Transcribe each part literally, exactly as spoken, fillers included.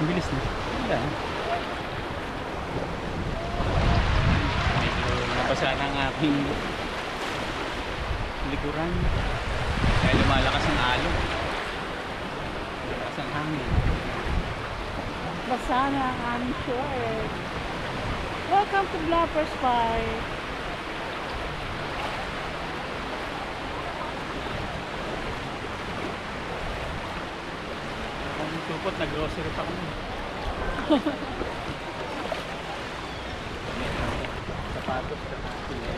Ang bilis na. Wala. Medyo nabasa na ang aking likuran. Kaya lumalakas ang alon. Lumalakas ang hangin. Basa na ang aming short. Welcome to Blappers Park. Kung supot, nag-grocery pa kami. Sapatos ka na.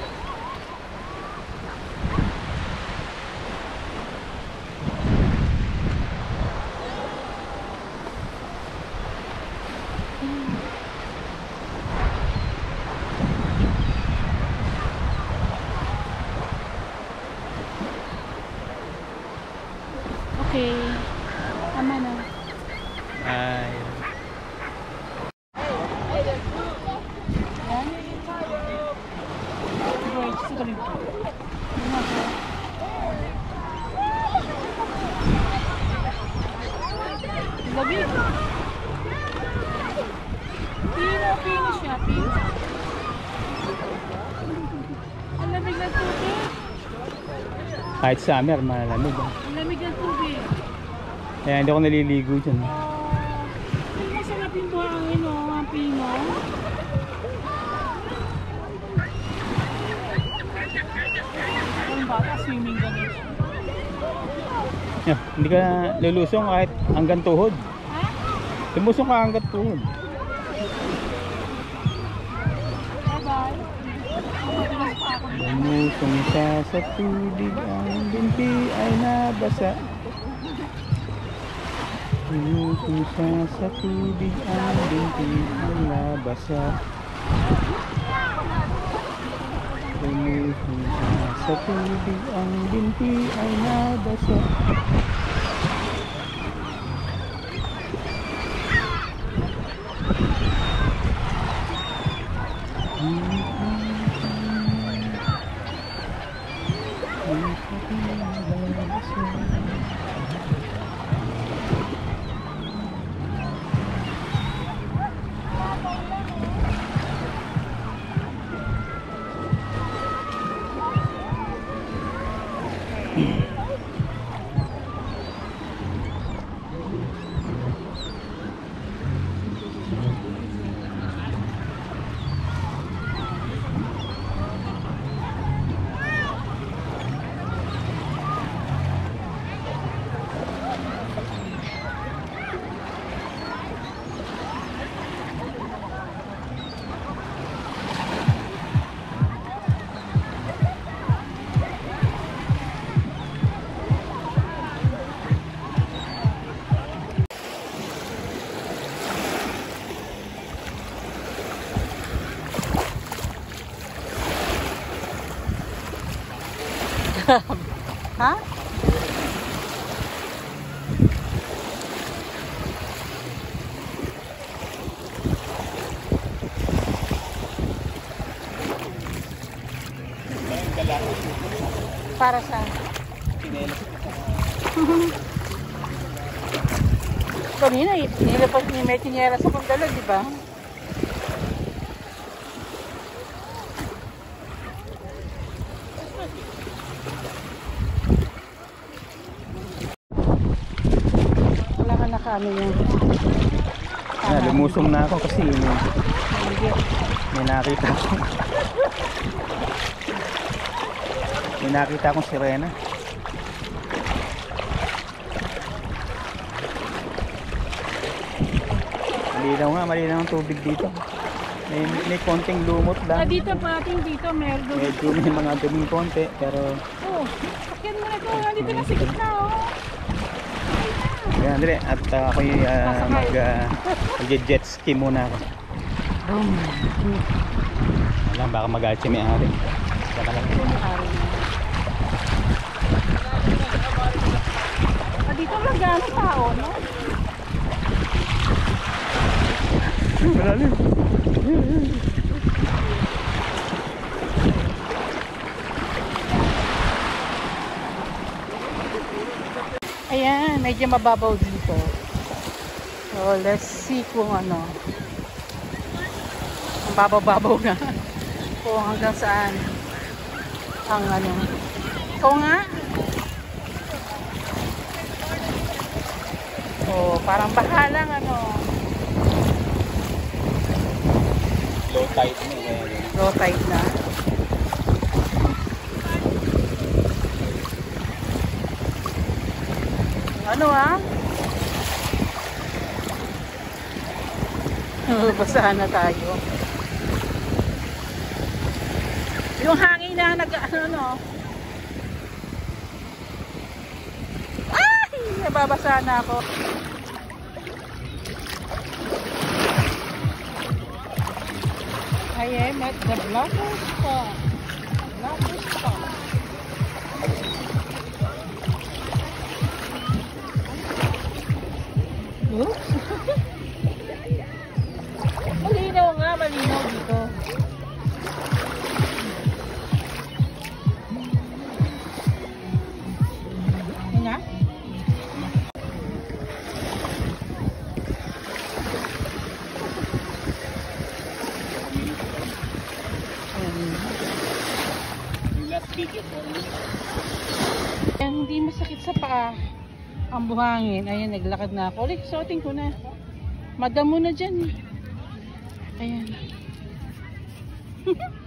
Okay. Tama na. Ay. Yan. Right, sige rin. Labig. Pino, pino siya. Pino. Ang lamig ng tubig. Kahit summer, malamig. Ang lamig ng tubig. Kaya hindi ako naliligo dyan. Ang masarap yung buhangin, o, ang pino. Ang bata, swimming ganun. Yeah, hindi ka lulusong kahit hanggang tuhod. Ha? Lumusong ka hanggang tuhod. Bye-bye. Matigas pa ako. Lumusong siya sa tubig, ang binti ay nabasa. Lumusong siya sa tubig, ang binti ay nabasa. Lumusong siya sa tubig, ang binti ay nabasa. Ha? Para sa kanina, nilapag ni may tinyera sa kundalo, di ba? Wala ka na kami yung Yeah, lumusong na ako kasi may, may nakita ako. May nakita akong sirena. Malinaw nga, malinaw ang tubig dito. May, may konting lumot lang. Ah, dito pating dito, meron. Medyo may mga duming konti, pero Oh, sakyan mo na ito. Dito na sa gitna, oh. Ayan, dire. At uh, ako yung uh, mag, uh, mag-jet ski muna ako. Alam, baka mag-alit siya may-ari. Baka lang. Ah, dito lang gano'ng tao, no? Malalim. Ayan, medyo mababaw dito. So, let's see kung ano. Ang babaw-babaw na. Kung hanggang saan ang ano. Ikaw nga. Oh, parang bahalang ano. Low tide na eh. Low tide na. Ano ah? Basahan na tayo. Yung hangin na nag ano no. Ay! Nababasa na ako. I am at the Blapper Spa. Blapper Spa. Oops. Malinaw nga, malinaw dito. Yan nga. Yan, hindi masakit sa paa. Ang buhangin. Ayan, naglakad na ako. Ulit, suotin ko na. Madamo na dyan. Ayan.